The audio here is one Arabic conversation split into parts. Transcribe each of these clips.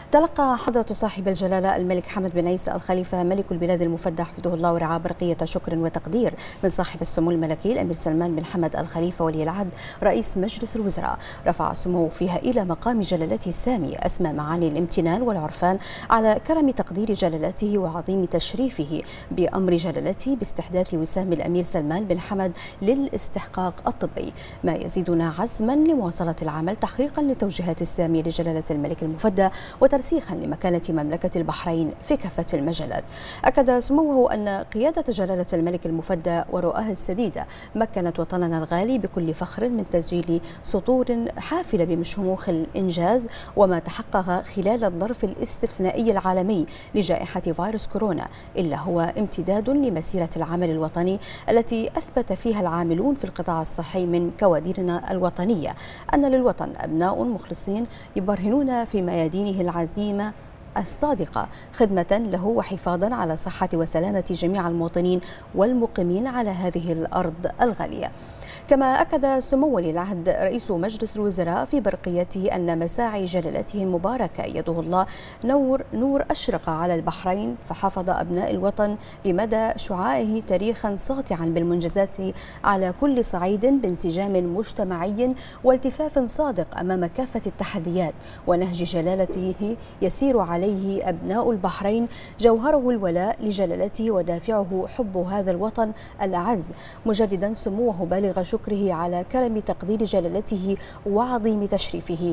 تلقى حضرة صاحب الجلالة الملك حمد بن عيسى الخليفة ملك البلاد المفدى حفظه الله ورعاه برقية شكر وتقدير من صاحب السمو الملكي الأمير سلمان بن حمد الخليفة ولي العهد رئيس مجلس الوزراء. رفع سموه فيها إلى مقام جلالته السامي أسمى معاني الامتنان والعرفان على كرم تقدير جلالته وعظيم تشريفه بأمر جلالته باستحداث وسام الأمير سلمان بن حمد للاستحقاق الطبي، ما يزيدنا عزما لمواصلة العمل تحقيقا لتوجيهات السامية لجلالة الملك المفدى وترسيخا لمكانة مملكة البحرين في كافة المجالات. أكد سموه أن قيادة جلالة الملك المفدى ورؤاه السديدة مكنت وطننا الغالي بكل فخر من تسجيل سطور حافلة بشموخ الإنجاز وما تحقق خلال الظرف الاستثنائي العالمي لجائحة فيروس كورونا، إلا هو امتداد لمسيرة العمل الوطني التي أثبت فيها العاملون في القطاع الصحي من كوادرنا الوطنية أن للوطن أبناء مخلصين يبرهنون في ميادينه العزيمة الصادقة خدمة له وحفاظا على صحة وسلامة جميع المواطنين والمقيمين على هذه الأرض الغالية. كما أكد سمو ولي العهد رئيس مجلس الوزراء في برقيته أن مساعي جلالته المباركة يده الله نور أشرق على البحرين، فحفظ أبناء الوطن بمدى شعاعه تاريخا ساطعا بالمنجزات على كل صعيد بانسجام مجتمعي والتفاف صادق أمام كافة التحديات، ونهج جلالته يسير عليه أبناء البحرين جوهره الولاء لجلالته ودافعه حب هذا الوطن الأعز، مجددا سموه بالغ شكره على كرم تقدير جلالته وعظيم تشريفه.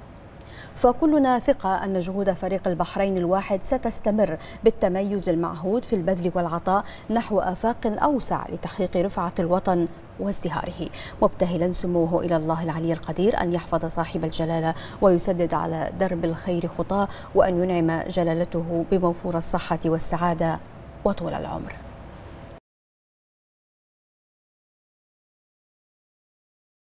فكلنا ثقة أن جهود فريق البحرين الواحد ستستمر بالتميز المعهود في البذل والعطاء نحو آفاق أوسع لتحقيق رفعة الوطن وازدهاره، مبتهلا سموه إلى الله العلي القدير أن يحفظ صاحب الجلالة ويسدد على درب الخير خطاه، وأن ينعم جلالته بموفور الصحة والسعادة وطول العمر.